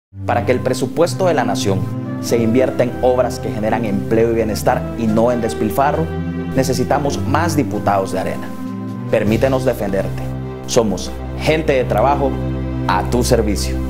Para que el presupuesto de la nación se invierta en obras que generan empleo y bienestar y no en despilfarro, necesitamos más diputados de Arena. Permítenos defenderte. Somos gente de trabajo a tu servicio.